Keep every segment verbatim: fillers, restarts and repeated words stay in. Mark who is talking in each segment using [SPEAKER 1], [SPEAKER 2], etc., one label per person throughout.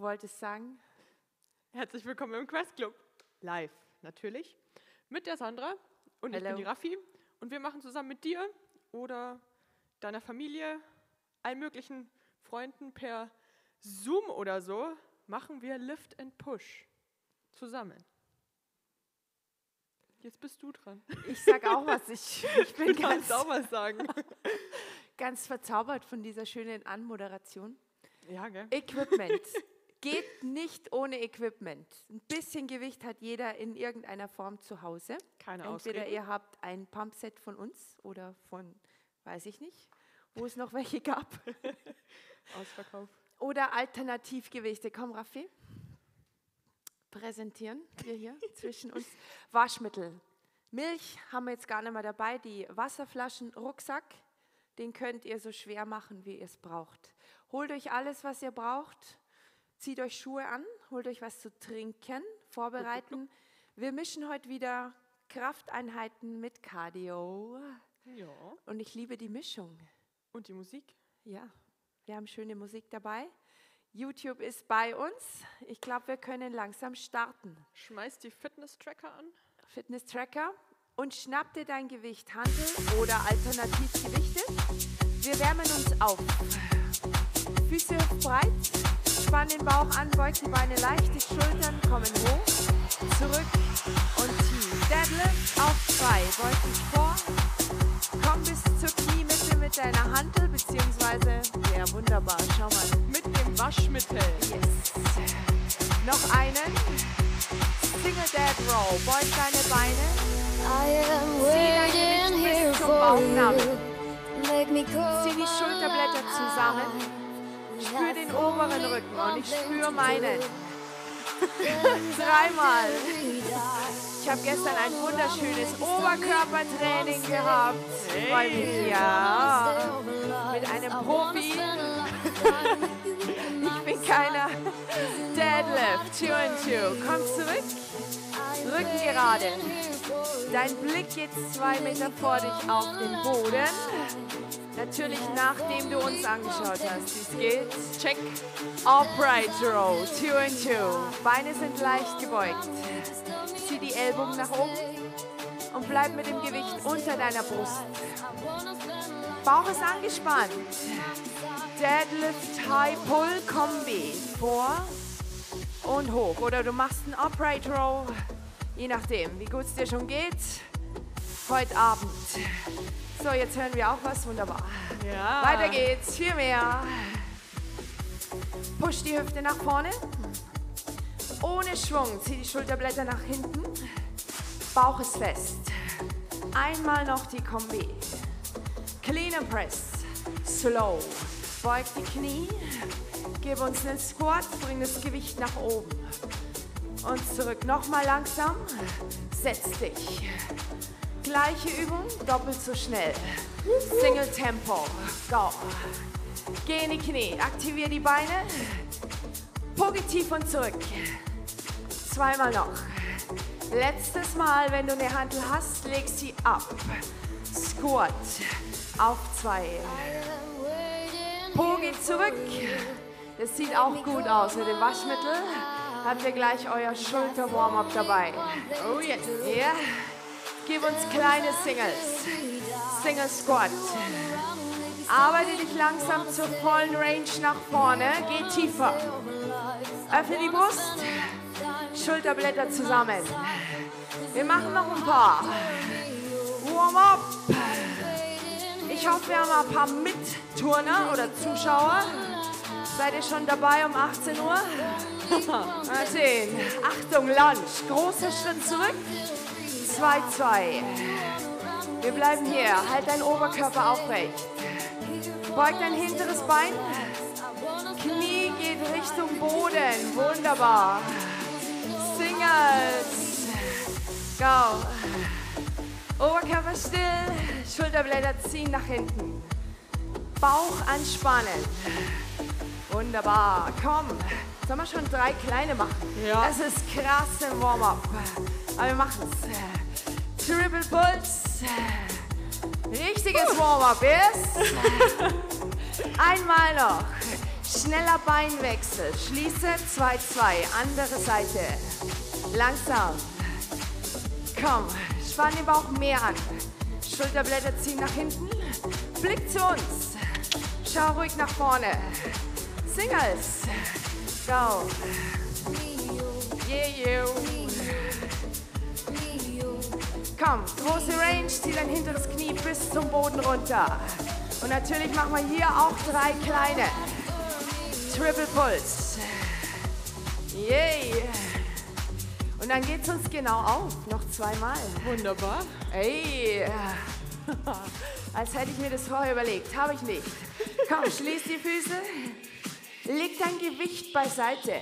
[SPEAKER 1] wolltest sagen?
[SPEAKER 2] Herzlich willkommen im Quest Club. Live, natürlich. Mit der Sandra und
[SPEAKER 1] Hello.
[SPEAKER 2] Ich bin die Raffi. Und wir machen zusammen mit dir oder deiner Familie, allen möglichen Freunden per Zoom oder so, machen wir Lift and Push zusammen. Jetzt bist du dran.
[SPEAKER 1] Ich sag auch was. Ich, ich bin
[SPEAKER 2] Du
[SPEAKER 1] ganz,
[SPEAKER 2] kannst auch was sagen.
[SPEAKER 1] ganz verzaubert von dieser schönen Anmoderation.
[SPEAKER 2] Ja, gell?
[SPEAKER 1] Equipment. Geht nicht ohne Equipment. Ein bisschen Gewicht hat jeder in irgendeiner Form zu Hause.
[SPEAKER 2] Keine
[SPEAKER 1] Entweder
[SPEAKER 2] Ausreden.
[SPEAKER 1] ihr habt ein Pumpset von uns oder von, weiß ich nicht, wo es noch welche gab.
[SPEAKER 2] Ausverkauf.
[SPEAKER 1] Oder Alternativgewichte. Komm, Raffi. Präsentieren wir hier zwischen uns. Waschmittel. Milch haben wir jetzt gar nicht mehr dabei. Die Wasserflaschen, Rucksack, den könnt ihr so schwer machen, wie ihr es braucht. Holt euch alles, was ihr braucht. Zieht euch Schuhe an, holt euch was zu trinken, vorbereiten. Wir mischen heute wieder Krafteinheiten mit Cardio.
[SPEAKER 2] Ja.
[SPEAKER 1] Und ich liebe die Mischung.
[SPEAKER 2] Und die Musik?
[SPEAKER 1] Ja, wir haben schöne Musik dabei. YouTube ist bei uns. Ich glaube, wir können langsam starten.
[SPEAKER 2] Schmeiß die Fitness-Tracker an.
[SPEAKER 1] Fitness-Tracker und schnapp dir dein Gewicht, Hantel oder Alternativgewichte. Wir wärmen uns auf. Füße breit, spann den Bauch an, beug die Beine leicht, die Schultern kommen hoch, zurück und tief. Deadlift auf zwei, beug dich vor, komm bis zur Kniemitte mit deiner Hantel, beziehungsweise, ja wunderbar, schau mal.
[SPEAKER 2] Mit dem Waschmittel.
[SPEAKER 1] Yes. Noch einen. Single Dead Row. Beug deine Beine. Zieh dein Gewicht bis zum Bauchnabel. Zieh die Schulterblätter zusammen. Spür den oberen Rücken und ich spüre meinen. Dreimal. Ich habe gestern ein wunderschönes Oberkörpertraining gehabt. Hey. Ja, mit einem Profi. Ich bin keiner. Deadlift, two and two. Komm zurück. Rücken gerade. Dein Blick geht zwei Meter vor dich auf den Boden. Natürlich nachdem du uns angeschaut hast. Wie es geht. Check. Upright Row, two and two. Beine sind leicht gebeugt. Zieh die Ellbogen nach oben und bleib mit dem Gewicht unter deiner Brust. Bauch ist angespannt. Deadlift High Pull Kombi. Vor und hoch. Oder du machst einen Upright Row. Je nachdem, wie gut es dir schon geht. Heute Abend. So, jetzt hören wir auch was. Wunderbar.
[SPEAKER 2] Ja.
[SPEAKER 1] Weiter geht's. Viel mehr. Push die Hüfte nach vorne. Ohne Schwung. Zieh die Schulterblätter nach hinten. Bauch ist fest. Einmal noch die Kombi. Clean and Press. Slow. Beug die Knie. Gib uns einen Squat. Bring das Gewicht nach oben. Und zurück. Nochmal langsam. Setz dich. Gleiche Übung, doppelt so schnell. Single Tempo. Go. Geh in die Knie. Aktivier die Beine. Pugge tief und zurück. Zweimal noch. Letztes Mal, wenn du eine Hantel hast, leg sie ab. Squat. Auf zwei. Po geht zurück. Das sieht auch gut aus mit dem Waschmittel. Habt ihr gleich euer Schulter-Warm-Up dabei.
[SPEAKER 2] Oh yes.
[SPEAKER 1] Ja. Yeah. Gib uns kleine Singles. Single Squat. Arbeite dich langsam zur vollen Range nach vorne. Geh tiefer. Öffne die Brust. Schulterblätter zusammen. Wir machen noch ein paar. Warm-up. Ich hoffe, wir haben ein paar Mitturner oder Zuschauer. Seid ihr schon dabei um achtzehn Uhr? Mal sehen. Achtung, Lunge. Großer Schritt zurück. zwei, zwei. Wir bleiben hier. Halt deinen Oberkörper aufrecht. Beug dein hinteres Bein. Knie geht Richtung Boden. Wunderbar. Singles. Go. Oberkörper still. Schulterblätter ziehen nach hinten. Bauch anspannen. Wunderbar. Komm. Sollen wir schon drei kleine machen?
[SPEAKER 2] Ja.
[SPEAKER 1] Das ist krass im Warm-up. Aber wir machen es. Triple Pulse. Richtiges Warm-up. Yes. Einmal noch. Schneller Beinwechsel. Schließe, zwei, zwei. Andere Seite. Langsam. Komm, spann den Bauch mehr an. Schulterblätter ziehen nach hinten. Blick zu uns. Schau ruhig nach vorne. Singles. Go. Yeah, you. Komm, große Range, zieh dein hinteres Knie bis zum Boden runter. Und natürlich machen wir hier auch drei kleine. Triple Pulse. Yay. Und dann geht's uns genau auf. Noch zweimal.
[SPEAKER 2] Wunderbar.
[SPEAKER 1] Ey. Als hätte ich mir das vorher überlegt. Habe ich nicht. Komm, schließ die Füße. Leg dein Gewicht beiseite.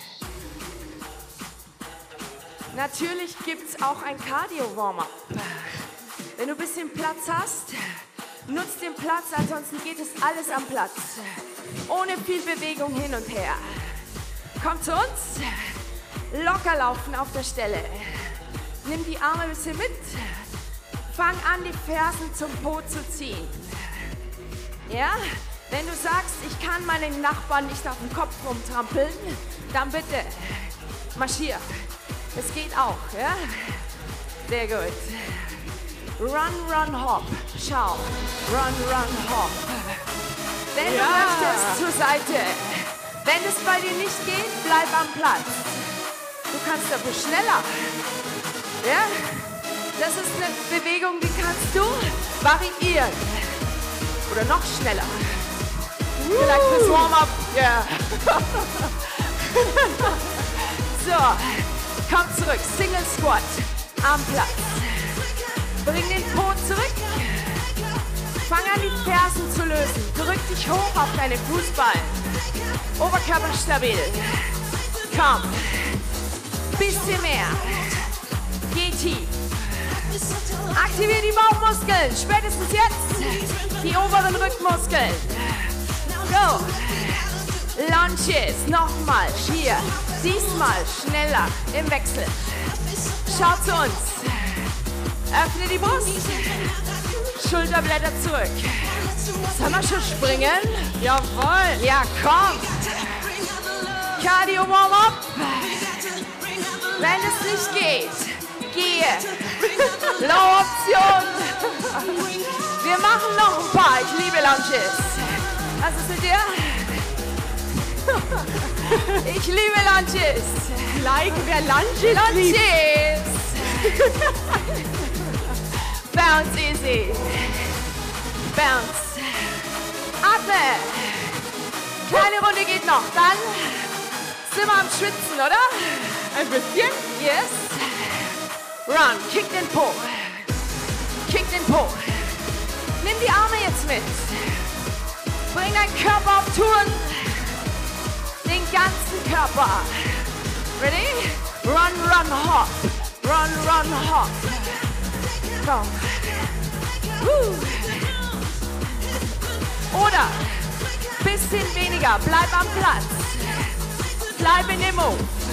[SPEAKER 1] Natürlich gibt's auch ein Cardio-Warm-up. Wenn du ein bisschen Platz hast, nutz den Platz, ansonsten geht es alles am Platz. Ohne viel Bewegung hin und her. Komm zu uns. Locker laufen auf der Stelle. Nimm die Arme ein bisschen mit. Fang an, die Fersen zum Po zu ziehen. Ja? Wenn du sagst, ich kann meinen Nachbarn nicht auf den Kopf rumtrampeln, dann bitte marschier. Es geht auch, ja? Sehr gut. Run, run, hop. Schau. Run, run, hop. Wenn
[SPEAKER 2] Ja.
[SPEAKER 1] du möchtest, zur Seite. Wenn es bei dir nicht geht, bleib am Platz. Du kannst dafür schneller. Ja? Das ist eine Bewegung, die kannst du variieren. Oder noch schneller. Vielleicht fürs Warm-up. Ja. So, komm zurück. Single Squat am Platz. Bring den Po zurück. Fang an, die Fersen zu lösen. Drück dich hoch auf deine Fußballen. Oberkörper stabil. Komm. Bisschen mehr. Geh tief. Aktiviere die Bauchmuskeln. Spätestens jetzt die oberen Rückenmuskeln. Go. Lunges. Nochmal. Hier. Diesmal schneller im Wechsel. Schau zu uns. Öffne die Brust. Schulterblätter zurück. Sollen wir schon springen?
[SPEAKER 2] Jawohl.
[SPEAKER 1] Ja, komm. Cardio Warm-up. Wenn es nicht geht, gehe. Low Option. Wir machen noch ein paar. Ich liebe Lunges. Was ist mit dir? Ich liebe Lunges.
[SPEAKER 2] Like, wer Lunges liebt.
[SPEAKER 1] Lunges. Bounce easy. Bounce. Atme. Kleine Runde geht noch. Dann sind wir am Schwitzen, oder?
[SPEAKER 2] Ein bisschen.
[SPEAKER 1] Yes. Run. Kick den Po. Kick den Po. Nimm die Arme jetzt mit. Bring deinen Körper auf Touren. Den ganzen Körper. Ready? Run, run, hop. Run, run, hop. Komm. Woo. Oder bisschen weniger. Bleib am Platz. Bleib in dem Move.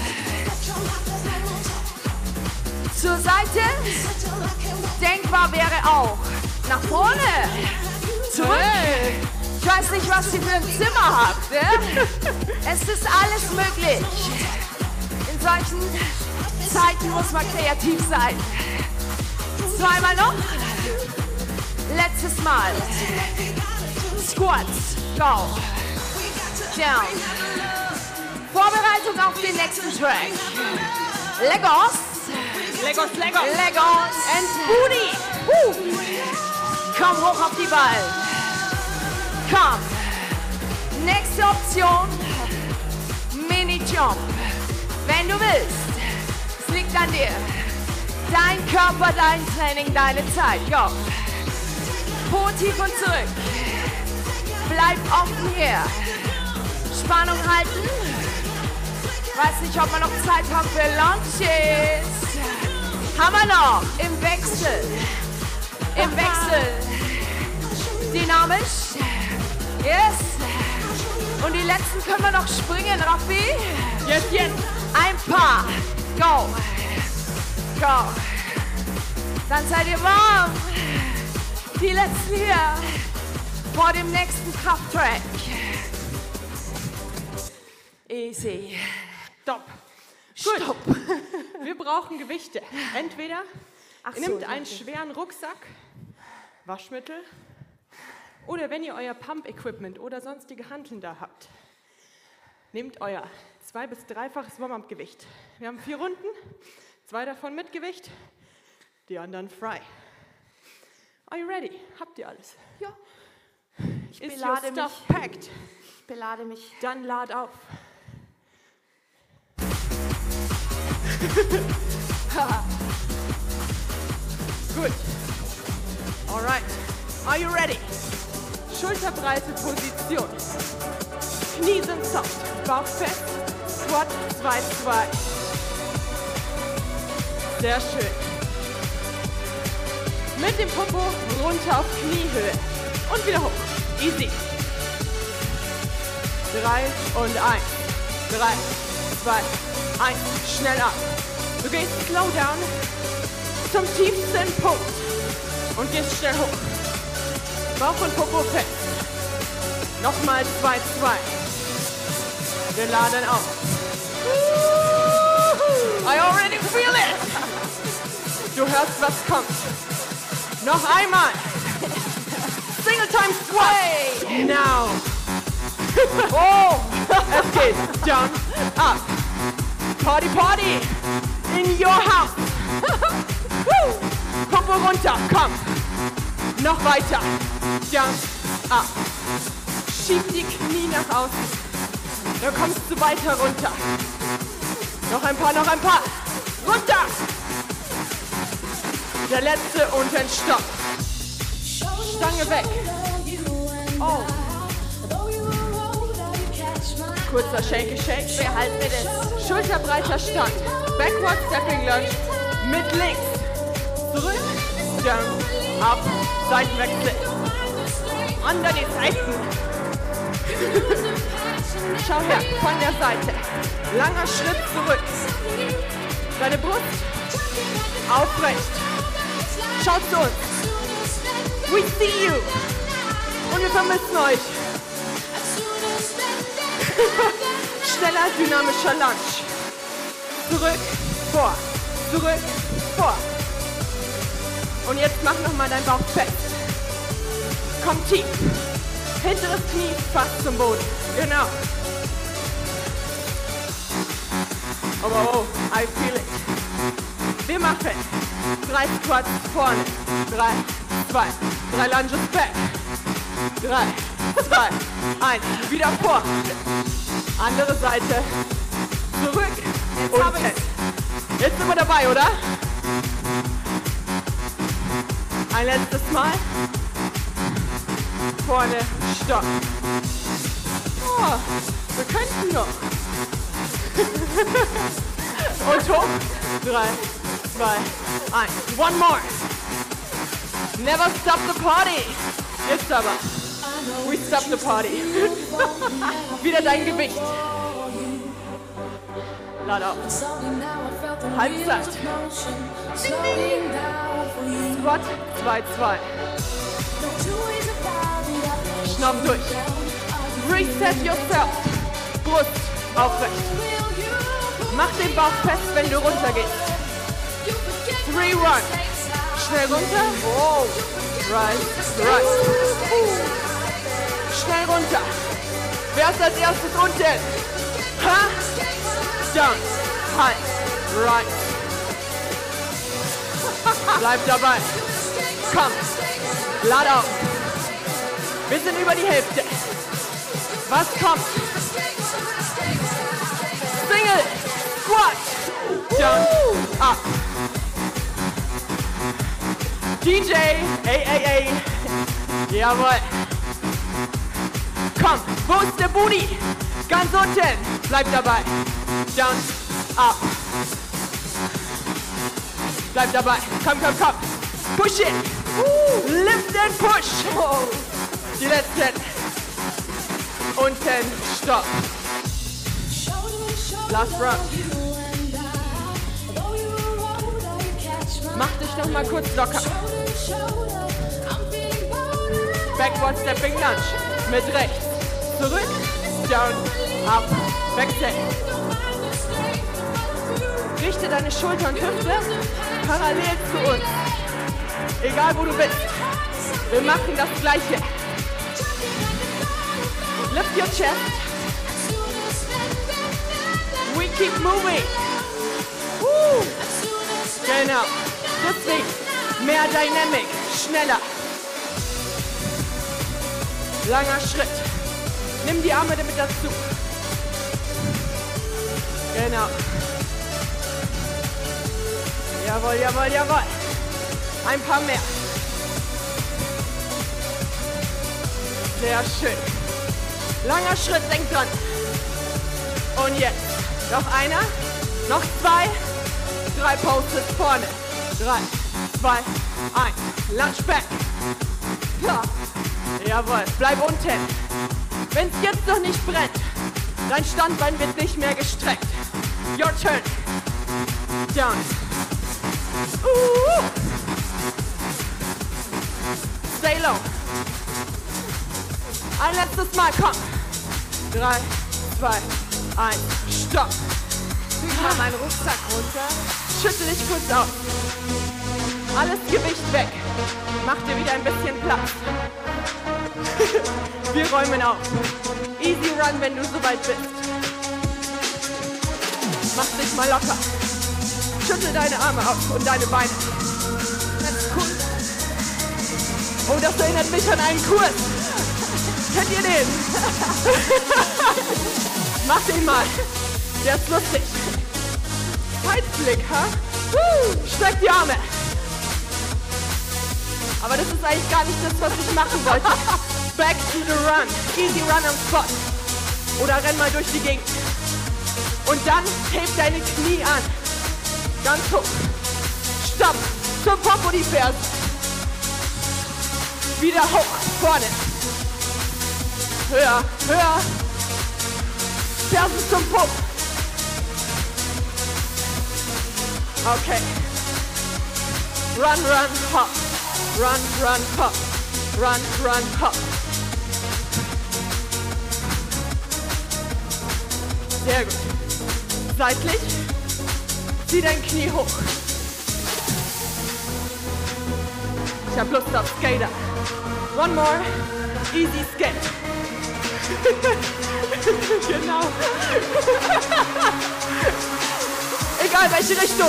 [SPEAKER 1] Zur Seite. Denkbar wäre auch. Nach vorne. Zurück. Ich weiß nicht, was ihr für ein Zimmer habt. Ne? Es ist alles möglich. In solchen Zeiten muss man kreativ sein. Zweimal noch. Letztes Mal. Squats. Go. Down. Vorbereitung auf den nächsten Track. Legos.
[SPEAKER 2] Legos, Legos.
[SPEAKER 1] Legos. And Booty. Woo. Komm hoch auf die Ballen. Komm. Nächste Option. Mini-Jump. Wenn du willst. Es liegt an dir. Dein Körper, dein Training, deine Zeit. Go. Po tief und zurück. Bleib offen hier. Spannung halten. Weiß nicht, ob wir noch Zeit haben für Lunges. Haben wir noch. Im Wechsel. Im Wechsel. Dynamisch. Yes. Und die letzten können wir noch springen, Raffi.
[SPEAKER 2] Jetzt, jetzt.
[SPEAKER 1] Ein paar. Go. Go. Dann seid ihr warm. Die letzten hier. Vor dem nächsten Krafttrack. Easy.
[SPEAKER 2] Stopp. Gut.
[SPEAKER 1] Stopp.
[SPEAKER 2] Wir brauchen Gewichte. Entweder
[SPEAKER 1] Ach
[SPEAKER 2] ihr
[SPEAKER 1] so,
[SPEAKER 2] nehmt
[SPEAKER 1] ja,
[SPEAKER 2] einen
[SPEAKER 1] okay.
[SPEAKER 2] schweren Rucksack, Waschmittel, oder wenn ihr euer Pump-Equipment oder sonstige Hanteln da habt, nehmt euer zwei- bis dreifaches Warm-Up-Gewicht. Wir haben vier Runden, zwei davon mit Gewicht, die anderen frei. Are you ready? Habt ihr alles?
[SPEAKER 1] Ja. Ich
[SPEAKER 2] Ist your
[SPEAKER 1] belade
[SPEAKER 2] stuff
[SPEAKER 1] mich.
[SPEAKER 2] packed?
[SPEAKER 1] Ich belade mich.
[SPEAKER 2] Dann lad auf. Gut. Alright. Are you ready? Schulterbreite Position. Knie sind soft. Bauch fest. Squat zwei zwei. Sehr schön. Mit dem Popo runter auf Kniehöhe. Und wieder hoch. Easy. Drei und eins. Drei, zwei, eins. Schnell ab. Du gehst slow down zum tiefsten Punkt und gehst schnell hoch. Bauch und Popo fest. Nochmal zwei, zwei. Wir laden auf. I already feel it. Du hörst, was kommt. Noch einmal. Single time squat.
[SPEAKER 1] Hey.
[SPEAKER 2] Now. Oh, es geht. Down, up. Party, party. In your house. Popo runter, komm. Noch weiter. Down, up. Schieb die Knie nach außen. Dann kommst du weiter runter. Noch ein paar, noch ein paar. Runter. Der letzte und dann Stopp. Stange weg. Oh. Kurzer Shake, Shake.
[SPEAKER 1] Wer halt mir das?
[SPEAKER 2] Schulterbreiter Stand. Backward Stepping Lunge mit links. Zurück, down, up, Seitenwechsel. Unter die Seiten. Schau her, von der Seite. Langer Schritt zurück. Deine Brust aufrecht. Schau zu uns. We see you. Und wir vermissen euch. Schneller, dynamischer Lunge. Zurück, vor, zurück, vor. Und jetzt mach nochmal deinen Bauch fest. Komm tief. Hinteres Knie fast zum Boden. Genau. Oh, oh, I feel it. Wir machen drei Squats vorne. Drei, zwei, drei Lunges back. Drei, zwei, eins. Wieder vor. Andere Seite. Zurück.
[SPEAKER 1] Jetzt hab
[SPEAKER 2] und
[SPEAKER 1] ich's.
[SPEAKER 2] jetzt sind wir dabei, oder? Ein letztes Mal. Vorne, stopp. Oh, wir könnten noch. Und hoch. Drei, zwei, eins. One more. Never stop the party. Jetzt aber. We stop the party. Wieder dein Gewicht. Lad auf. Halbzeit. Squat zwei zwei. Schnapp durch. Reset yourself. Brust aufrecht. Mach den Bauch fest, wenn du runtergehst. Three run. Schnell runter. Oh. Right, right. Schnell runter. Wer ist als erstes unten? Ha? Down. Halt. Right. Bleib dabei. Komm. Lad auf. Wir sind über die Hälfte. Was kommt? Single. Squat. Down. Up. D J. Ey, ey, ey. Jawohl. Komm. Wo ist der Booty? Ganz unten. Bleib dabei. Down. Up. Bleib dabei. Komm, komm, komm. Push it. Lift and push. Die letzten. Unten. Stopp. Last round. Mach dich noch mal kurz locker. Backward Stepping Lunge. Mit rechts. Zurück. Down.
[SPEAKER 1] Ab. Wechsel. Richte deine Schulter und Hüfte parallel zu uns. Egal wo du bist. Wir machen das Gleiche. Lift your chest. We keep moving. Woo. Genau. Deswegen mehr Dynamic. Schneller. Langer Schritt. Nimm die Arme damit dazu. Genau. Jawohl, jawohl, jawohl. Ein paar mehr. Sehr schön. Langer Schritt, denk dran. Und jetzt. Noch einer. Noch zwei. Drei Poses vorne. Drei, zwei, eins. Lunge back. Ja. Jawohl. Bleib unten. Wenn es jetzt noch nicht brennt, dein Standbein wird nicht mehr gestreckt. Your turn. Down. Uh. Stay low. Ein letztes Mal, komm. Drei, zwei, eins, stopp. Zieh mal meinen Rucksack runter. Schüttel dich kurz aus. Alles Gewicht weg. Mach dir wieder ein bisschen Platz. Wir räumen auf. Easy run, wenn du soweit bist. Mach dich mal locker. Schüttel deine Arme auf und deine Beine. Das ist cool. Oh, das erinnert mich an einen Kurs. Kennt ihr den? Mach den mal. Der ist lustig. Seitblick, ha? Huh? Streck die Arme. Aber das ist eigentlich gar nicht das, was ich machen wollte. Back to the run. Easy run am Spot. Oder renn mal durch die Gegend. Und dann heb deine Knie an. Ganz hoch. Stopp. Zum Popo die Fersen. Wieder hoch. Vorne. Höher. Höher. Fersen zum Po. Okay. Run, run, hop. Run, run, hop. Run, run, hop. Sehr gut. Seitlich. Zieh dein Knie hoch. Ich hab Lust auf Skater. One more. Easy skate. Genau. Egal welche Richtung.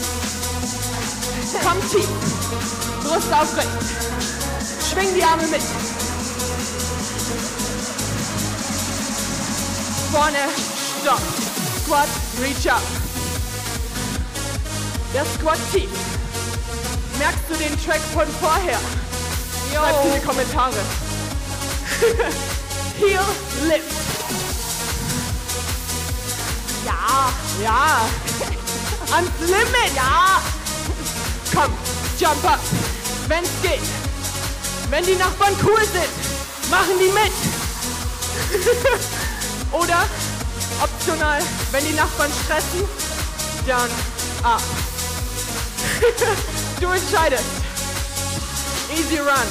[SPEAKER 1] Komm tief. Brust aufrecht. Schwing die Arme mit. Vorne, stopp. Squat, reach up. Der Squat tief. Merkst du den Track von vorher? Schreib's in die Kommentare. Heel lift. Ja, ja. Ans Limit. Ja. Komm, jump up. Wenn's geht. Wenn die Nachbarn cool sind, machen die mit. Oder, optional, wenn die Nachbarn stressen, dann ab. Du entscheidest. Easy run.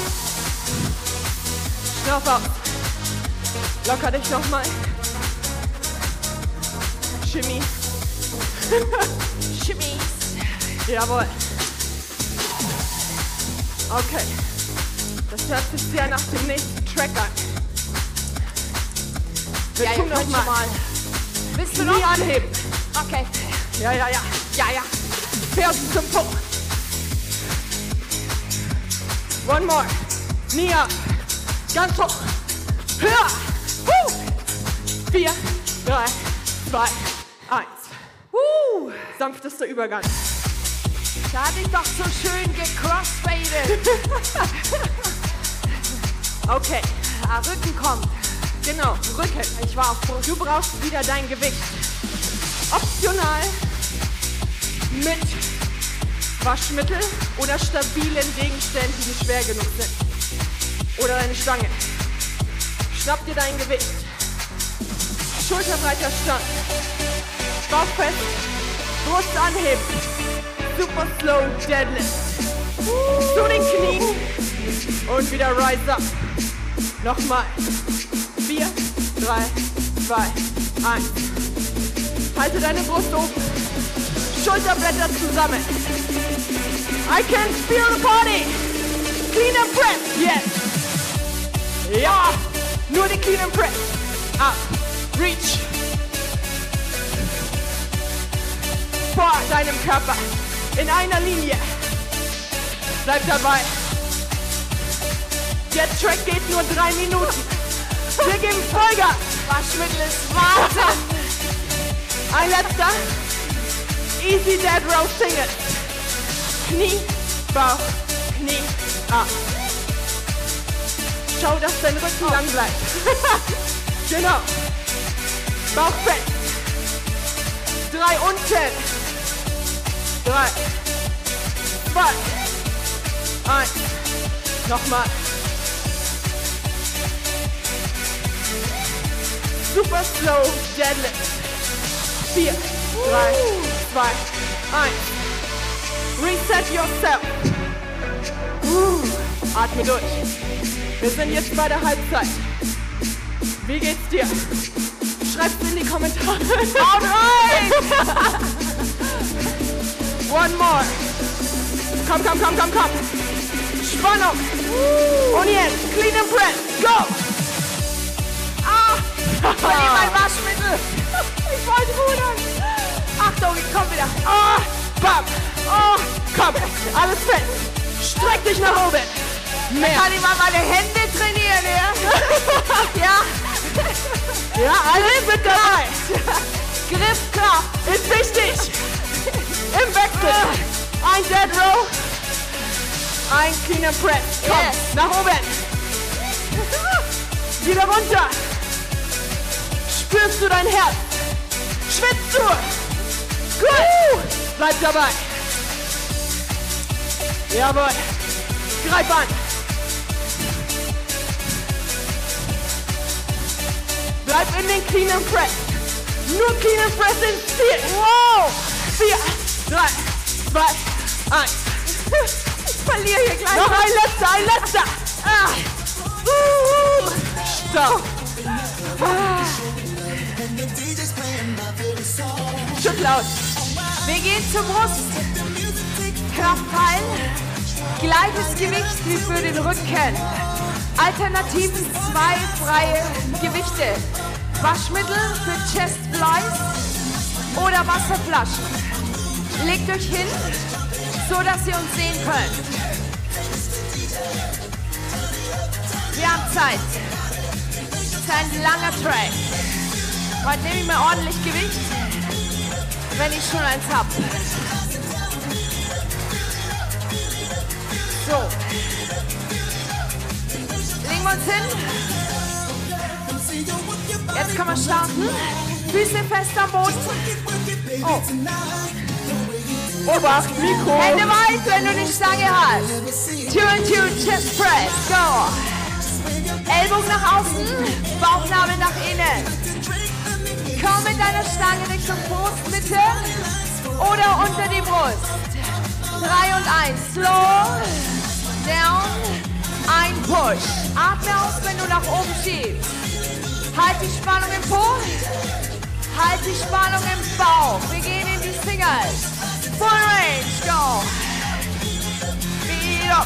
[SPEAKER 1] Schnauf auf. Locker dich nochmal. Shimmy. Shimmies. Jawohl. Okay. Das hört sich sehr nach dem nächsten Track an. Wir
[SPEAKER 3] Ja,
[SPEAKER 1] tun
[SPEAKER 3] ihr
[SPEAKER 1] noch
[SPEAKER 3] könnt
[SPEAKER 1] mal.
[SPEAKER 3] schon mal. Bist du
[SPEAKER 1] Knie
[SPEAKER 3] noch?
[SPEAKER 1] anheben.
[SPEAKER 3] Okay.
[SPEAKER 1] Ja, ja, ja.
[SPEAKER 3] Ja, ja.
[SPEAKER 1] Fersen zum Po. One more. Knie ab. Ganz hoch. Höher. Woo. Vier, drei, zwei, eins. Woo. Sanftester Übergang.
[SPEAKER 3] Da hatte ich doch so schön gecrossfaded.
[SPEAKER 1] Okay.
[SPEAKER 3] Ah, Rücken kommt.
[SPEAKER 1] Genau, Rücken.
[SPEAKER 3] Ich war auf Brust.
[SPEAKER 1] Du brauchst wieder dein Gewicht. Optional mit Waschmittel oder stabilen Gegenständen, die schwer genug sind. Oder eine Stange. Schnapp dir dein Gewicht. Schulterbreiter Stand. Bauch fest. Brust anheben. Super slow Deadlift. Zu den Knien. Und wieder rise up. Nochmal. Vier, drei, zwei, eins. Halte deine Brust oben. Schulterblätter zusammen. I can feel the body. Clean and press. Yes. Ja. Nur die Clean and press. Up. Reach. Vor deinem Körper. In einer Linie. Bleib dabei. Der Track geht nur drei Minuten. Wir geben Vollgas. Waschmittel ist Wahnsinn. Ein letzter. Easy Dead Row Single. Knie, Bauch, Knie, ab. Schau, dass dein Rücken lang bleibt. Genau. Bauch fest. Drei unten. Drei. Zwei. Eins. Nochmal. Super slow deadlift. Vier, drei, zwei, eins. Reset yourself. Uh, atme durch. Wir sind jetzt bei der Halbzeit. Wie geht's dir? Schreib's in die Kommentare. Alright! One more. Komm, komm, komm, komm, komm. Spannung. Und jetzt, clean and press. Go! Ah! Verlier mein Waschmittel. Ich wollte rudern. Achtung, ich komm wieder. Ah! Bam! Oh! Komm! Alles fest. Streck dich nach oben. Mehr.
[SPEAKER 3] Ich kann ich mal meine Hände trainieren, ja? Ja.
[SPEAKER 1] Ja, alles mit dabei.
[SPEAKER 3] Griffkraft.
[SPEAKER 1] Ist wichtig. Im Wechsel. Ein Dead Row. Ein Clean and Press. Komm,
[SPEAKER 3] Yes.
[SPEAKER 1] nach oben. Wieder runter. Spürst du dein Herz? Schwitzt du? Gut. Bleib dabei. Jawohl. Greif an. Bleib in den Clean and Press. Nur Clean and Press ins Ziel. Wow. Vier, drei, zwei, eins.
[SPEAKER 3] Ich verliere hier gleich.
[SPEAKER 1] Noch ein letzter, ein letzter. Ah. Uh. Stopp. Ah. Schüttel aus.
[SPEAKER 3] Wir gehen zur Brust. Kraftteil. Gleiches Gewicht wie für den Rücken. Alternativen zwei freie Gewichte. Waschmittel für Chest Flies oder Wasserflaschen. Legt euch hin, so dass ihr uns sehen könnt. Wir haben Zeit. Es ist ein langer Track. Heute nehme ich mir ordentlich Gewicht, wenn ich schon eins habe. So. Legen wir uns hin. Jetzt können wir starten. Füße fest am Boden. Oh.
[SPEAKER 1] Obacht, Mikro.
[SPEAKER 3] Hände weit, wenn du die Stange hast. Two and two, Chest Press. Go. Ellbogen nach außen, Bauchnabel nach innen. Komm mit deiner Stange Richtung Brustmitte oder unter die Brust. Drei und eins. Slow. Down. Ein Push. Atme aus, wenn du nach oben schiebst. Halt die Spannung im Po. Halt die Spannung im Bauch. Wir gehen in die Singles. Full range. Go. Speed up.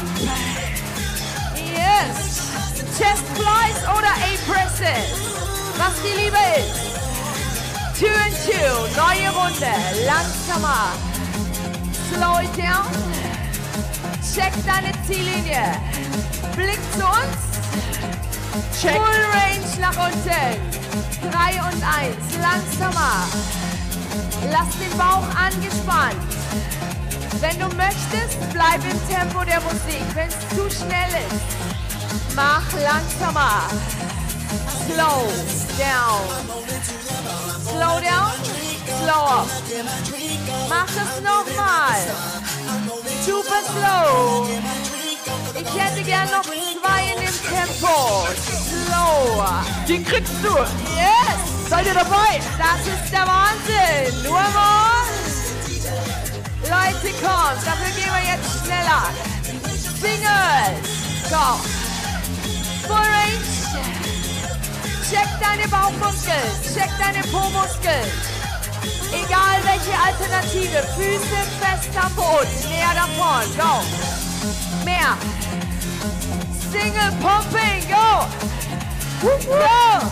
[SPEAKER 3] Yes. Chest flies oder A-Presses. Was die Liebe ist. Two and two. Neue Runde. Langsamer. Slow it down. Check deine Ziellinie. Blick zu uns.
[SPEAKER 1] Check.
[SPEAKER 3] Full range nach unten. Drei und eins. Langsamer. Lass den Bauch angespannt. Wenn du möchtest, bleib im Tempo der Musik. Wenn es zu schnell ist, mach langsamer. Slow down. Slow down. Slow up. Mach das nochmal. Super slow. Ich hätte gern noch zwei in dem Tempo. Slow.
[SPEAKER 1] Die kriegst du.
[SPEAKER 3] Yes.
[SPEAKER 1] Seid ihr dabei?
[SPEAKER 3] Das ist der Wahnsinn. Nur mal. Leute, kommt. Dafür gehen wir jetzt schneller. Singles. Go. Full range. Check deine Bauchmuskeln, check deine Po-Muskeln. Egal welche Alternative, Füße fest am Boden, näher da vorn, go. Mehr. Single Pumping, go. Go.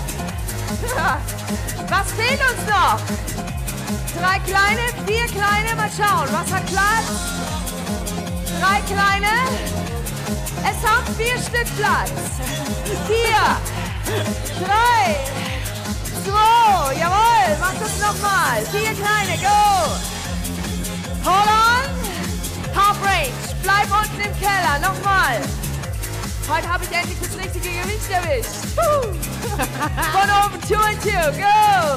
[SPEAKER 3] Was fehlt uns noch? Drei kleine, vier kleine, mal schauen, was hat Platz? Drei kleine. Es haben vier Stück Platz. Vier, drei, zwei, jawohl, mach das nochmal. Vier kleine, go. Hold on. Half Range, bleib unten im Keller, nochmal. Heute habe ich endlich das richtige Gewicht erwischt. Von oben, two and two, go.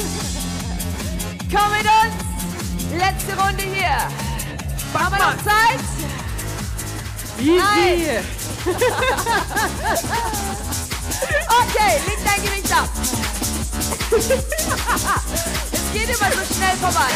[SPEAKER 3] Komm mit uns. Letzte Runde hier. Haben wir noch Zeit?
[SPEAKER 2] Easy.
[SPEAKER 3] Okay, leg dein Gewicht ab. Es geht immer so schnell vorbei.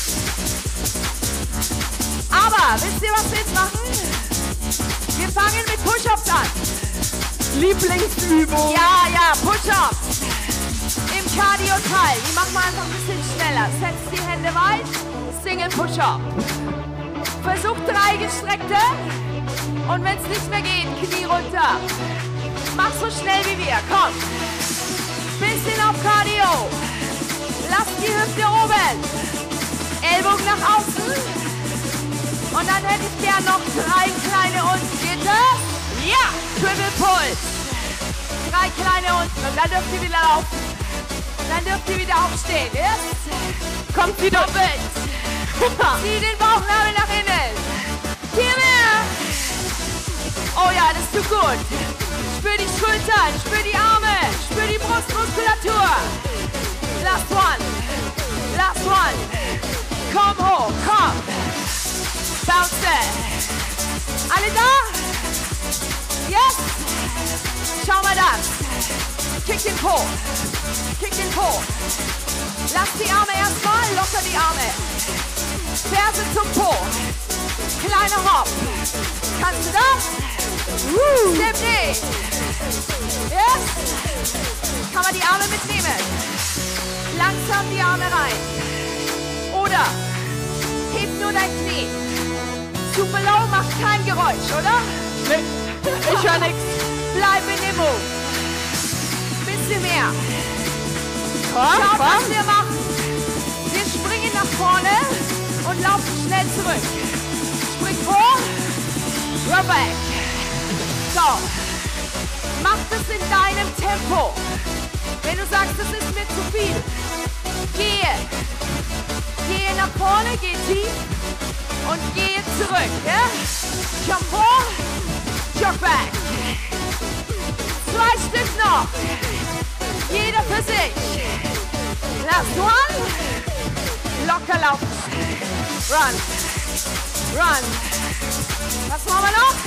[SPEAKER 3] Aber, wisst ihr, was wir jetzt machen? Wir fangen mit Push-Ups an.
[SPEAKER 2] Lieblingsübung.
[SPEAKER 3] Ja, ja, Push-Ups. Im Cardio-Teil. Die machen wir einfach ein bisschen schneller. Setzt die Hände weit. Single Push-Up. Versuch drei gestreckte. Und wenn es nicht mehr geht, Knie runter. Mach so schnell wie wir. Komm. Bisschen auf Cardio. Lass die Hüfte oben. Ellbogen nach außen. Und dann hätte ich gern noch drei kleine unten. Geht das? Ja. Triple Pull. Drei kleine unten. Und dann dürft ihr wieder laufen. Und dann dürft ihr wieder aufstehen. Yes? Kommt wieder mit. Zieh den Bauchnabel nach innen. Hier mehr. Oh ja, das tut gut. Spür die Schultern, spür die Arme, spür die Brustmuskulatur. Last one. Last one. Komm hoch, komm. Bounce. Alle da? Yes? Schau mal das. Kick den Po. Kick den Po. Lass die Arme erstmal, locker die Arme. Ferse zum Po. Kleiner Hop. Kannst du das? Uh. Step knee. Yes? Kann man die Arme mitnehmen. Langsam die Arme rein. Oder heb nur dein Knie. Super low macht kein Geräusch, oder?
[SPEAKER 2] Nee, ich höre nix.
[SPEAKER 3] Bleib in dem Move. Bisschen mehr.
[SPEAKER 2] Komm,
[SPEAKER 3] Schaut,
[SPEAKER 2] komm.
[SPEAKER 3] was wir machen. Wir springen nach vorne und laufen schnell zurück. Spring vor, run back. So, mach das in deinem Tempo. Wenn du sagst, das ist mir zu viel, gehe. Gehe nach vorne, geh tief und gehe zurück. Ja? Jump vor, jump back. Zwei Stück noch. Jeder für sich. Last one. Locker laufen. Run. Run. Was machen wir noch?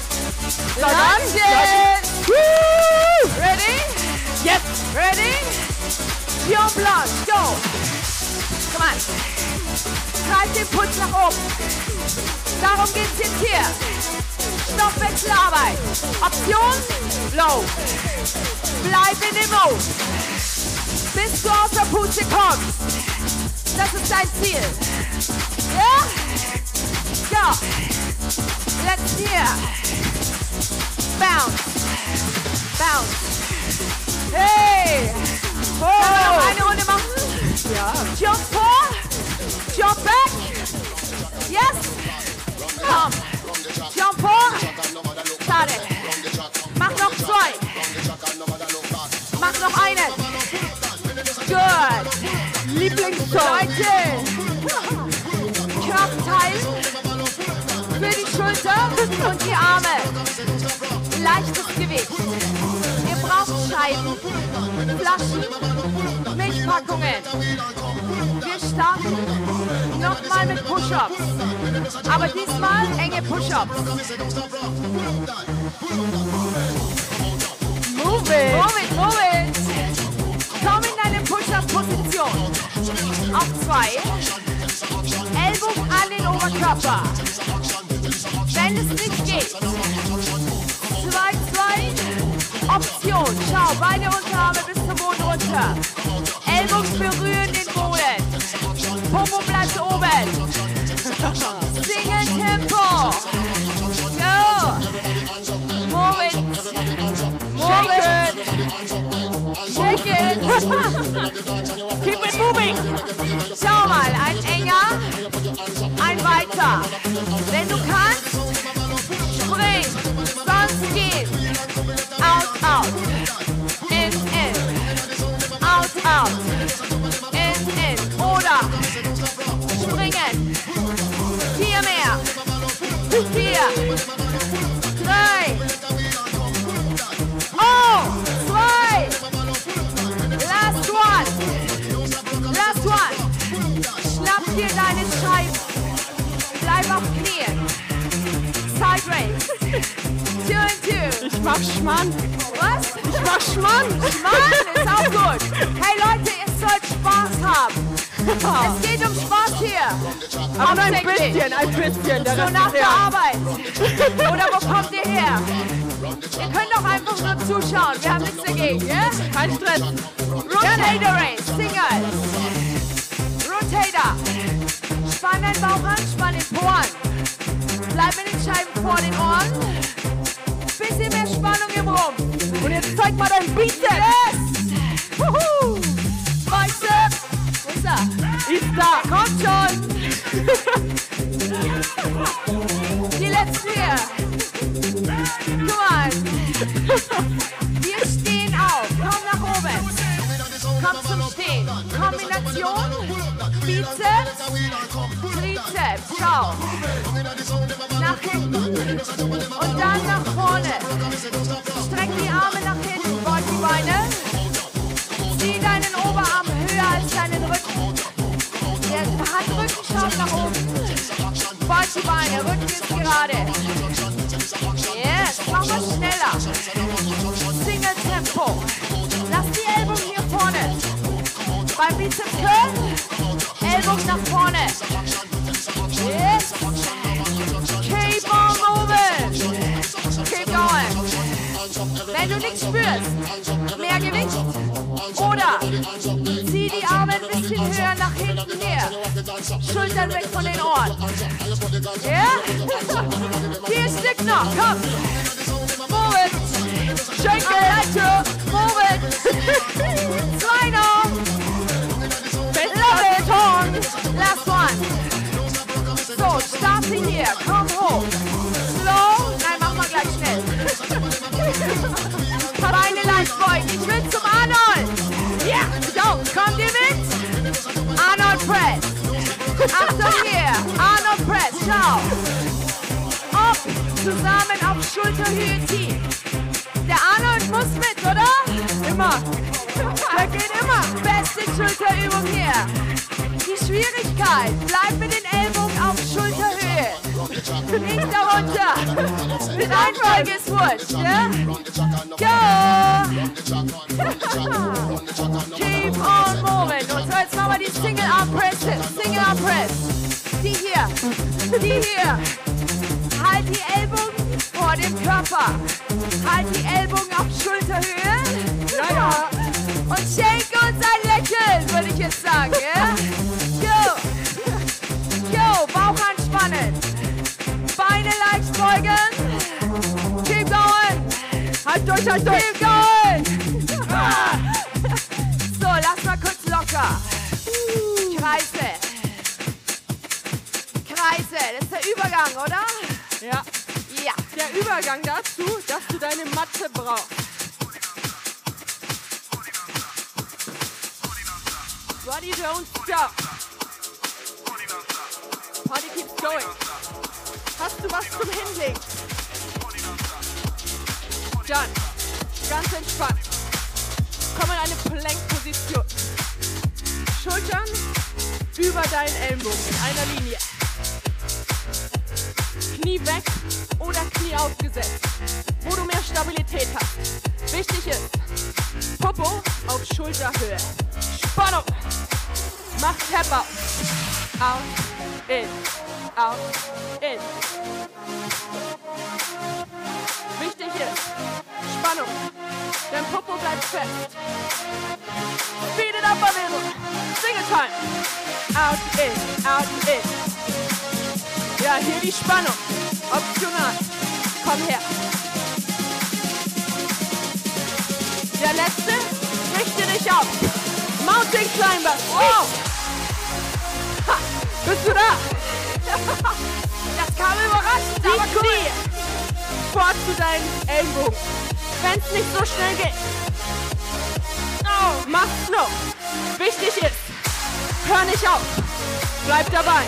[SPEAKER 3] Lunges. Woo! Ready?
[SPEAKER 2] Yes.
[SPEAKER 3] Ready? Jump lunge. Go. Come on. Treib den Puls nach oben. Darum geht's jetzt hier. Stoffwechselarbeit. Option, low. Bleib in dem Move. Bis du aus der Puste kommst. Das ist dein Ziel. Ja? Go. Let's hear. Bounce. Bounce. Hey. Oh. Können wir noch eine Runde machen?
[SPEAKER 2] Ja.
[SPEAKER 3] Jump vor. Jump back. Yes. Komm. Jump vor. Schade. Mach noch zwei. Mach noch einen. Good.
[SPEAKER 2] Lieblingssong.
[SPEAKER 3] Leute. Kraft teilen. Für die Schulter und die Arme. Leichtes Gewicht. Ihr braucht Scheiben, Flaschen, Milchpackungen. Wir starten nochmal mit Push-Ups. Aber diesmal enge Push-Ups.
[SPEAKER 2] Move it.
[SPEAKER 3] Move it, move it. Komm in deine Push-Up-Position. Auf zwei. Ellbogen an den Oberkörper. Wenn es nicht geht. Zwei, zwei. Option. Schau, beide Unterarme bis
[SPEAKER 1] Wenn du kannst, spring. Sonst geht. Out, out. In, in. Out, out. In, in. Oder springen. Vier mehr. Vier. Drei. Oh, zwei. Last one. Last one. Schnapp dir deine Scheiben. Bleib auf Knien. Side race. Two and two.
[SPEAKER 2] Ich mach Schmann.
[SPEAKER 1] Was?
[SPEAKER 2] Ich mach Schmann.
[SPEAKER 1] Schmarrn ist auch gut. Hey Leute, ihr sollt Spaß haben. Es geht um Spaß hier.
[SPEAKER 2] Aber nur ein
[SPEAKER 1] Hauptsächlich.
[SPEAKER 2] bisschen, ein bisschen. Der
[SPEAKER 1] So
[SPEAKER 2] Rest
[SPEAKER 1] nach
[SPEAKER 2] ist
[SPEAKER 1] der
[SPEAKER 2] ernst.
[SPEAKER 1] Arbeit. Oder wo kommt ihr her? Ihr könnt doch einfach nur zuschauen. Wir haben nichts dagegen, ja?
[SPEAKER 2] Kein Stress.
[SPEAKER 1] Rotator Race, Singles. Rotator. Spann deinen Bauch an, spann den Po an. Bleib mit den Scheiben vor den Ohren. Bisschen mehr Spannung im Rumpf.
[SPEAKER 2] Und jetzt zeig mal deinen Bizeps.
[SPEAKER 1] Yes! Wuhu! Bicep. Wo ist er?
[SPEAKER 2] Ist da.
[SPEAKER 1] Kommt schon. Die letzten hier. Guck mal. Wir stehen auf. Komm nach oben. Komm zum Stehen. Kombination. Bizeps. Trizeps. Schau. Nach hinten. Und dann nach vorne. Streck die Arme nach hinten. Beug die Beine. Zieh deinen Oberarm höher als deinen Rücken. Der Handrücken schaut nach oben. Beug die Beine. Rücken ist gerade. Yes. Mach mal schneller. Single Tempo. Lass die Ellbogen hier vorne. Beim Bizeps Curl. Ellbogen nach vorne. Yes. Keep on moving. Keep going. Wenn du nichts spürst, mehr Gewicht. Oder zieh die Arme ein bisschen höher nach hinten her. Schultern weg von den Ohren. Ja? Vier Stück noch. Komm. Move it. Shake it. I like to. Move it. Zwei noch. Love it. Last one. So, starte hier. Komm hoch. Slow. Nein, mach mal gleich schnell. Beine leicht beugen. Ich will zum Arnold. Ja, yeah. So, kommt ihr mit? Arnold Press. Achtung hier. Arnold Press. Schau. Up. Zusammen auf Schulterhöhe tief. Der Arnold muss mit, oder?
[SPEAKER 2] Immer.
[SPEAKER 1] Der geht immer. Beste Schulterübung hier. Die Schwierigkeit. Bleib mit den Ellbogen auf Schulterhöhe. Nicht darunter. Die Reihenfolge ist wurscht, ja? Go! Keep on moving. Und so, jetzt machen wir die Single Arm Press. Single Arm Press. Die hier. Die hier. Halt die Ellbogen vor dem Körper. Halt die Ellbogen auf Schulterhöhe.
[SPEAKER 2] Ja, ja.
[SPEAKER 1] Und schenk uns ein Lächeln, würde ich jetzt sagen, ja? Go! Go! Bauch anspannen. Beine leicht beugen. Keep going.
[SPEAKER 2] Halt durch, halt durch.
[SPEAKER 1] Keep going. Ah. So, lass mal kurz locker. Kreise. Kreise. Das ist der Übergang, oder?
[SPEAKER 2] Ja.
[SPEAKER 1] Ja.
[SPEAKER 2] Der Übergang dazu, dass du deine Matte brauchst. Body don't stop. Body keeps going. Hast du was zum Hinlegen? Dann, ganz entspannt. Komm in eine Plank-Position. Schultern über deinen Ellenbogen in einer Linie. Knie weg oder Knie aufgesetzt, wo du mehr Stabilität hast. Wichtig ist, Popo auf Schulterhöhe. Spannung. Mach Tap out. Out, in, out, in. Wichtig ist, Spannung. Dein Popo bleibt fest. Speed it up a little. Single time. Out, in, out, in. Ja, hier die Spannung. Optional. Komm her. Der letzte. Richte dich auf. Mountain Climber. Wow. Ha, bist du da? du deinen Ellenbogen. Wenn es nicht so schnell geht. Oh, mach's noch. Wichtig ist, hör nicht auf. Bleib dabei.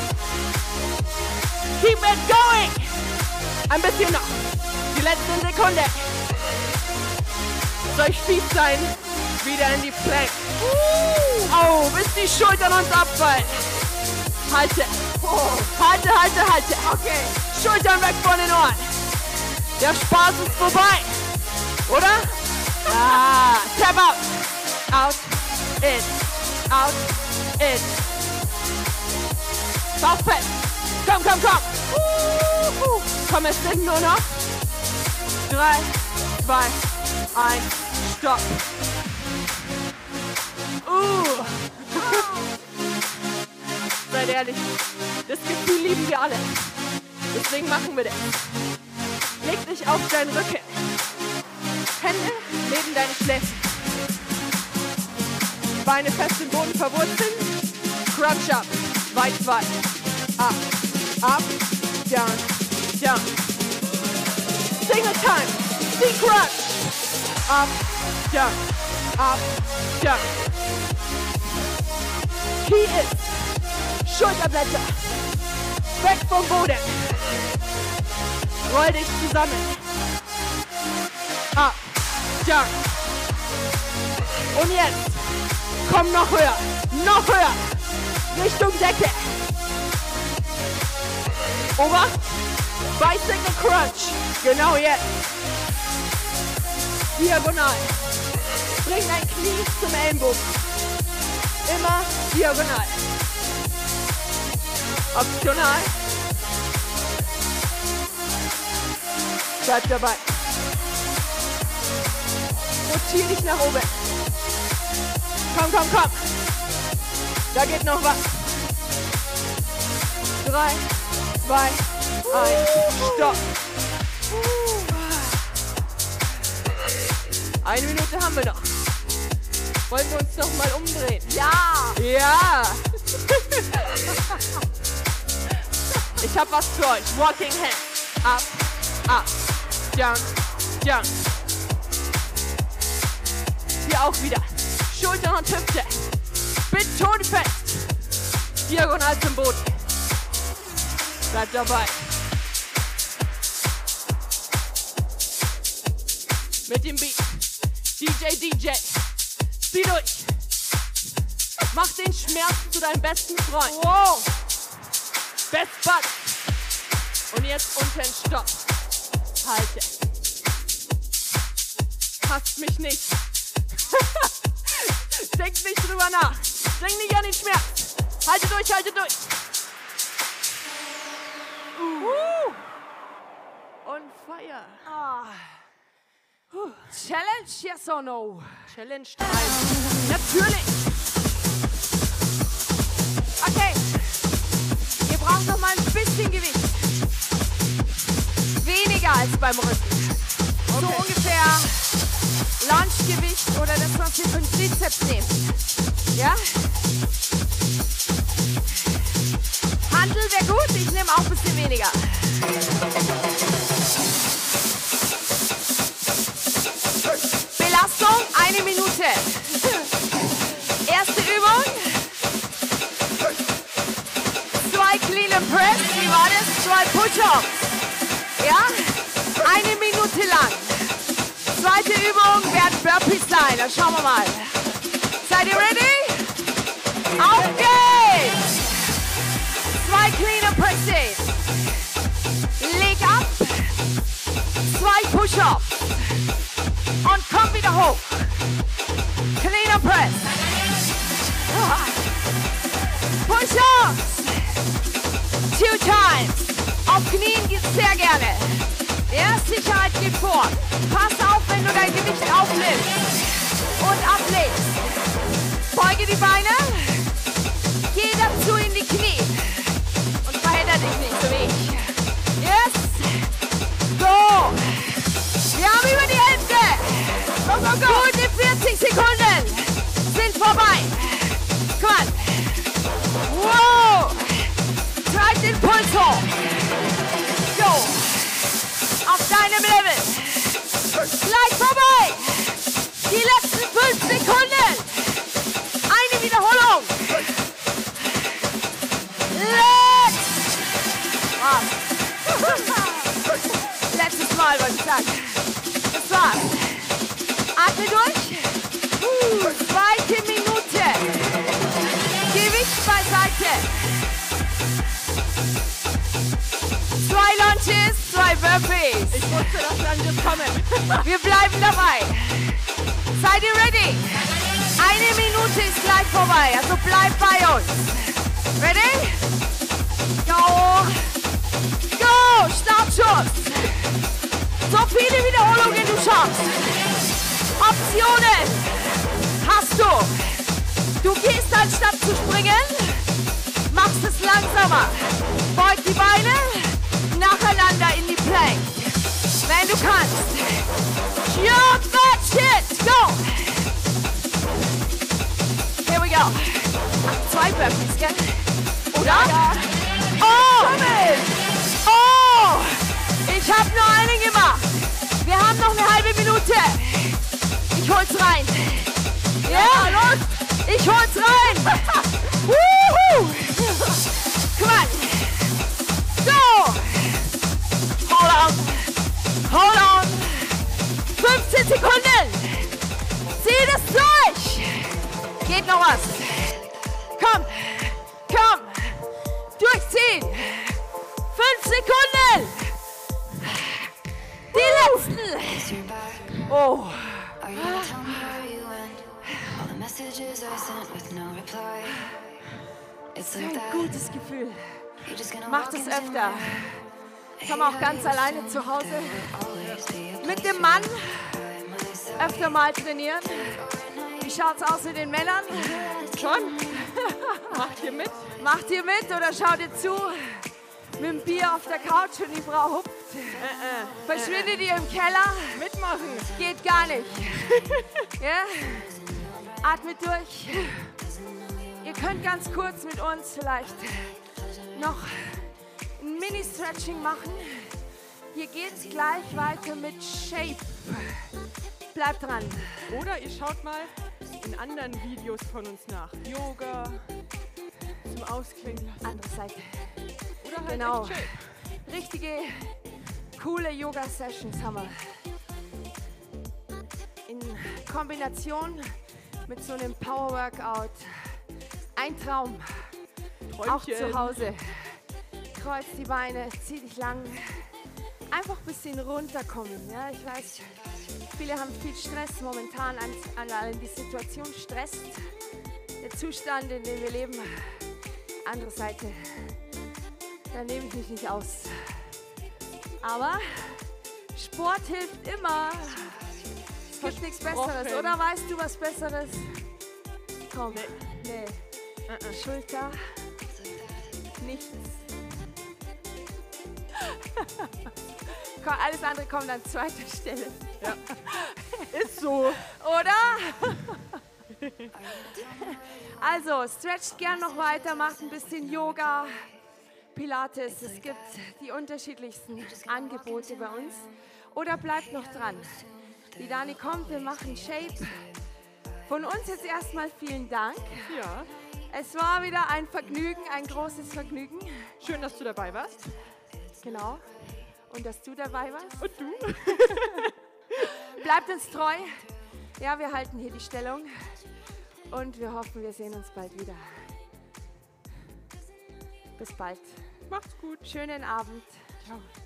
[SPEAKER 2] Keep it going. Ein bisschen noch. Die letzte Sekunde. Soll ich fies sein? Wieder in die Plank. Oh, bis die Schultern uns abfallen. Halte. Halte, halte, halte. Okay. Schultern weg von den Ohren. Der Spaß ist vorbei. Oder? Ah, tap out. Out, in. Out, in. Bauch fest. Komm, komm, komm. Uh, uh. Komm, es sind nur noch. Drei, zwei, eins, stopp. Uh. Seid ehrlich, das Gefühl lieben wir alle. Deswegen machen wir das. Leg dich auf deinen Rücken. Hände neben deine Schläfen. Beine fest im Boden verwurzeln. Crunch up. Weit, weit. Up, up, down, down. Single time. Sea crunch. Up, down, up, down. Key ist Schulterblätter. Weg vom Boden. Roll dich zusammen. Up, down. Und jetzt. Komm noch höher. Noch höher. Richtung Decke. Ober. Bicycle Crunch. Genau jetzt. Diagonal. Bring dein Knie zum Ellenbogen. Immer diagonal. Optional. Bleib dabei. Rotier dich nach oben. Komm, komm, komm. Da geht noch was. Drei, zwei, eins, stopp. Eine Minute haben wir noch. Wollen wir uns noch mal umdrehen?
[SPEAKER 1] Ja!
[SPEAKER 2] Ja! Ich hab was für euch. Walking Hand. Up, up, down, down. Hier auch wieder. Schultern und Hüfte. Betont fest. Diagonal zum Boden. Bleib dabei. Mit dem Beat. D J, D J. Zieh durch. Mach den Schmerz zu deinem besten Freund.
[SPEAKER 1] Wow!
[SPEAKER 2] Best Bud. Und jetzt unten Stopp. Halte. Hasst mich nicht. Denk nicht drüber nach. Denk nicht an den Schmerz. Halte durch, halte durch. Uh. Und Feier.
[SPEAKER 1] Ah. Challenge, yes or no?
[SPEAKER 2] Challenge drei. Natürlich.
[SPEAKER 1] Okay. Ihr braucht noch mal ein bisschen Gewicht. Weniger als beim Rücken. So
[SPEAKER 2] Okay.
[SPEAKER 1] ungefähr Lungegewicht oder das, was wir für den Trizeps nehmen. Ja? Handel wäre gut, ich nehme auch ein bisschen weniger. Belastung, eine Minute. Erste Übung. Zwei Clean and Press, wie war das? Zwei Push-Ups. Ja? Eine Minute lang. Zweite Übung werden Burpees sein. Dann schauen wir mal. Seid ihr ready? Auf geht's! Zwei Clean and Presses. Leg ab. Zwei Push-Ups. Und komm wieder hoch. Clean and Press. Push-Ups. Two times. Auf Knien geht's sehr gerne. Ja, Sicherheit geht vor. Pass auf, wenn du dein Gewicht aufnimmst und ablegst. Beuge die Beine. Geh dazu in die Knie. Und verhindere dich nicht so wie ich. Yes. Go. Wir haben über die Hälfte. Go, go, go. Gute vierzig Sekunden sind vorbei. Komm an. Wow. Treib den Puls hoch. Go. Auf deinem Level. Gleich vorbei. Die letzten fünf Sekunden. Eine Wiederholung. Let's. Ah. Letztes Mal, wollte ich sagen. Das war's. Atme durch. Uh, zweite Minute. Gewicht beiseite. Zwei Lunges, zwei Burpees.
[SPEAKER 2] Ich wusste, dass wir an das kommen.
[SPEAKER 1] Wir bleiben dabei. Seid ihr ready? Eine Minute ist gleich vorbei, also bleibt bei uns. Ready? Go! Go! Startschuss! So viele Wiederholungen du schaffst. Optionen hast du. Du gehst anstatt zu springen, machst es langsamer. Beug die Beine nacheinander in die Plank. Wenn du kannst. Jump that shit! Go! Here we go. Ach, zwei Burpees, gell? Oder? Ja. Oh! Oh! Ich hab nur einen gemacht. Wir haben noch eine halbe Minute. Ich hol's rein. Ja, yeah, los! Ich hol's rein! Woohoo! Come on! Go! Hold on! Hold on! fünfzehn Sekunden! Zieh das durch! Geht noch was! Komm! Komm! Durchziehen! Fünf Sekunden! Die letzten! Oh! Das ist ein gutes Gefühl. Mach das öfter. Das haben wir auch ganz alleine zu Hause. Mit dem Mann öfter mal trainieren. Wie schaut's aus mit den Männern?
[SPEAKER 2] Schon? Macht ihr mit?
[SPEAKER 1] Macht ihr mit oder schaut ihr zu? Mit dem Bier auf der Couch und die Frau hupft.
[SPEAKER 2] Äh, äh,
[SPEAKER 1] Verschwindet ihr im Keller?
[SPEAKER 2] Mitmachen.
[SPEAKER 1] Geht gar nicht. Ja? Atmet durch. Ihr könnt ganz kurz mit uns vielleicht noch ein Mini-Stretching machen. Hier geht's gleich weiter mit Shape. Bleibt dran.
[SPEAKER 2] Oder ihr schaut mal in anderen Videos von uns nach. Yoga, zum Ausklingen lassen.
[SPEAKER 1] Andere Seite.
[SPEAKER 2] Oder halt
[SPEAKER 1] Genau.
[SPEAKER 2] echt Shape.
[SPEAKER 1] Richtige, coole Yoga-Sessions haben wir. In Kombination mit so einem Power-Workout. Ein Traum. Auch
[SPEAKER 2] Träumchen.
[SPEAKER 1] zu Hause. Kreuz die Beine, zieh dich lang. Einfach ein bisschen runterkommen. Ja, ich weiß, viele haben viel Stress momentan. An, an, an die Situation stresst. Der Zustand, in dem wir leben. Andere Seite. Da nehme ich mich nicht aus. Aber Sport hilft immer. Es gibt nichts Besseres. Oder weißt du was Besseres? Komm.
[SPEAKER 2] Nee.
[SPEAKER 1] Nee.
[SPEAKER 2] Uh-uh.
[SPEAKER 1] Schulter. Nichts. Komm, alles andere kommt an zweiter Stelle.
[SPEAKER 2] Ja. Ist so.
[SPEAKER 1] Oder? Also, stretcht gern noch weiter, macht ein bisschen Yoga, Pilates. Es gibt die unterschiedlichsten Angebote bei uns. Oder bleibt noch dran. Die Dani kommt, wir machen Shape. Von uns jetzt erstmal vielen Dank.
[SPEAKER 2] Ja.
[SPEAKER 1] Es war wieder ein Vergnügen, ein großes Vergnügen.
[SPEAKER 2] Schön, dass du dabei warst.
[SPEAKER 1] Genau. Und dass du dabei warst.
[SPEAKER 2] Und du?
[SPEAKER 1] Bleibt uns treu. Ja, wir halten hier die Stellung. Und wir hoffen, wir sehen uns bald wieder. Bis bald.
[SPEAKER 2] Macht's gut.
[SPEAKER 1] Schönen Abend.
[SPEAKER 2] Ciao.